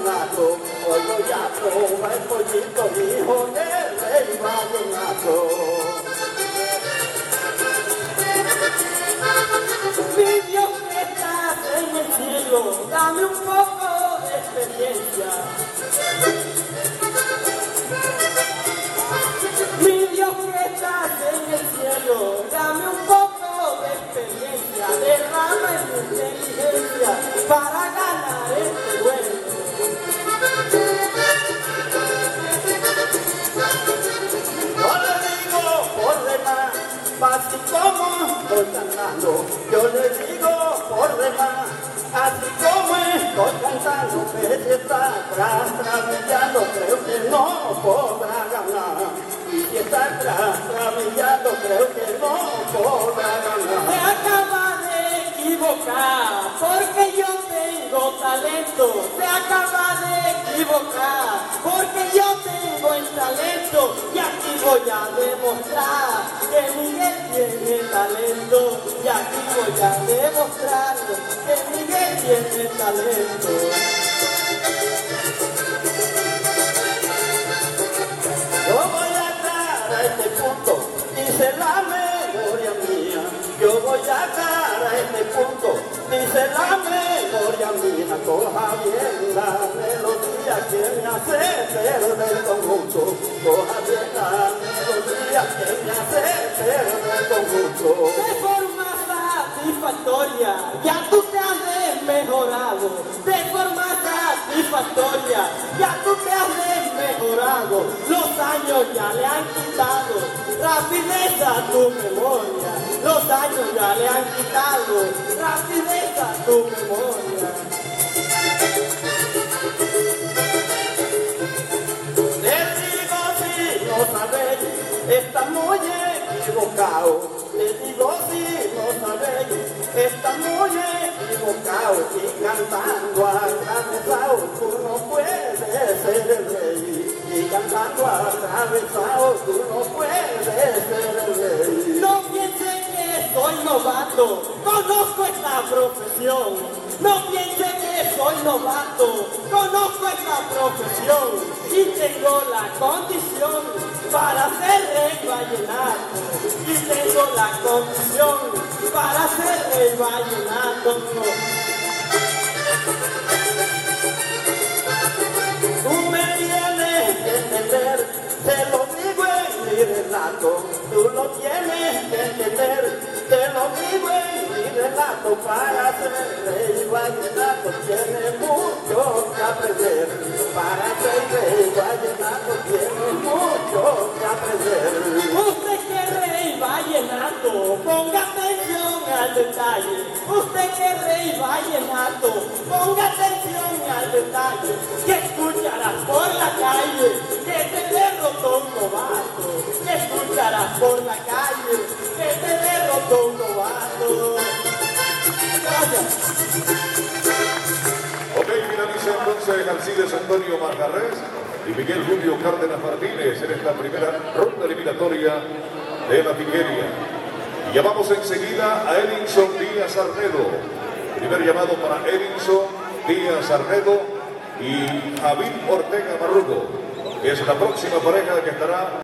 vallenato, hoy voy a probar el pollito, hijo del rey vallenato. Mi Dios que estás en el cielo, dame un poco de experiencia. Mi Dios que estás en el cielo, dame un poco de experiencia, derrama en mi inteligencia para ganar este duelo. Yo le digo por demás, así como estoy cantando, yo le digo por demás, así como estoy cantando, que si está trastabillando, creo que no podrá ganar. Y si está trastabillando, creo que no podrá ganar. Se acaba de equivocar, porque yo tengo talento. Se acaba de equivocar, porque yo tengo el talento. Y aquí voy a demostrar que Miguel tiene talento. Y aquí voy a demostrar que Miguel tiene talento. Yo voy a dar a este punto, dice la memoria mía. Yo voy a dar a este punto, dice la memoria mía. Coja bien la melodía que me hace perder el conjunto. Coja bien la melodía que me hace perder el conjunto. De forma satisfactoria, ya tú te has mejorado. De forma satisfactoria, ya tú te has mejorado. Los años ya le han quitado rapidez a tu memoria. Los años ya le han quitado rapidez a tu memoria. Les digo si no sabéis, está muy equivocado. Les digo si no sabéis, está muy equivocado. Y cantando atravesado, tú no puedes ser el rey. Y cantando atravesado, tú no puedes ser el rey. No piensen que soy novato, conozco esta profesión. No piensen que soy novato, conozco esta profesión. Y tengo la condición para ser rey vallenato. Y tengo la condición para ser rey vallenato. Tú me tienes que entender, te lo digo en mi relato. Tú lo tienes que entender, te lo digo en mi relato. Para ser rey vallenato tienes mucho que aprender. Para ser rey vallenato tienes mucho que aprender. Usted que es rey vallenato, ponga atención al detalle. Usted que es rey vallenato, ponga atención al detalle. Que escucharás por la calle, que te derrotó un novato. Que escucharás por la calle, que te derrotó un novato. Gracias. Ok, finaliza entonces Alcides Antonio Manjarres y Miguel Julio Cárdenas Martínez en esta primera ronda eliminatoria de la Figueria. Y llamamos enseguida a Edinson Díaz Arnedo. Primer llamado para Edinson Díaz Arnedo y Javid Ortega Marrugo, que es la próxima pareja que estará